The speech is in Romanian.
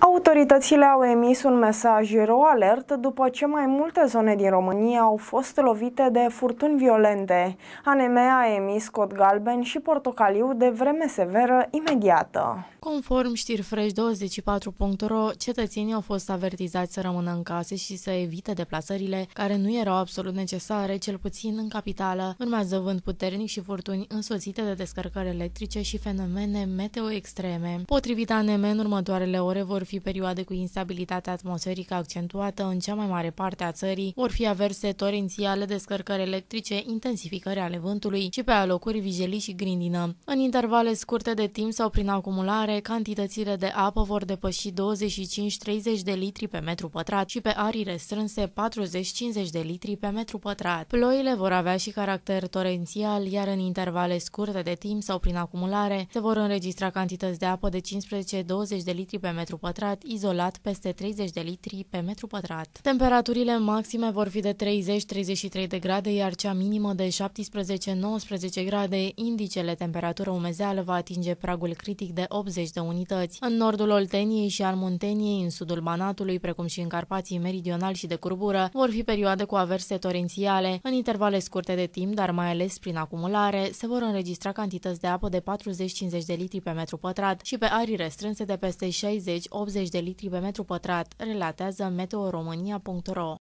Autoritățile au emis un mesaj ro-alert după ce mai multe zone din România au fost lovite de furtuni violente. ANM a emis cod galben și portocaliu de vreme severă imediată. Conform știri Fresh24.ro, cetățenii au fost avertizați să rămână în case și să evite deplasările care nu erau absolut necesare, cel puțin în capitală. Urmează vânt puternic și furtuni însoțite de descărcări electrice și fenomene meteo extreme. Potrivit ANM, în următoarele ore vor fi perioade cu instabilitate atmosferică accentuată în cea mai mare parte a țării, vor fi averse torențiale, descărcări electrice, intensificări ale vântului și pe alocuri vijelii și grindină. În intervale scurte de timp sau prin acumulare, cantitățile de apă vor depăși 25-30 de litri pe metru pătrat și pe arii restrânse 40-50 de litri pe metru pătrat. Ploile vor avea și caracter torențial, iar în intervale scurte de timp sau prin acumulare se vor înregistra cantități de apă de 15-20 de litri pe metru pătrat, izolat peste 30 de litri pe metru pătrat. Temperaturile maxime vor fi de 30-33 de grade, iar cea minimă de 17-19 grade. Indicele temperatură-umezeală va atinge pragul critic de 80 de unități. În nordul Olteniei și al Munteniei, în sudul Banatului, precum și în Carpații meridionali și de curbură, vor fi perioade cu averse torențiale. În intervale scurte de timp, dar mai ales prin acumulare, se vor înregistra cantități de apă de 40-50 de litri pe metru pătrat și pe arii restrânse de peste 60-80 de litri pe metru pătrat, relatează meteoromania.ro.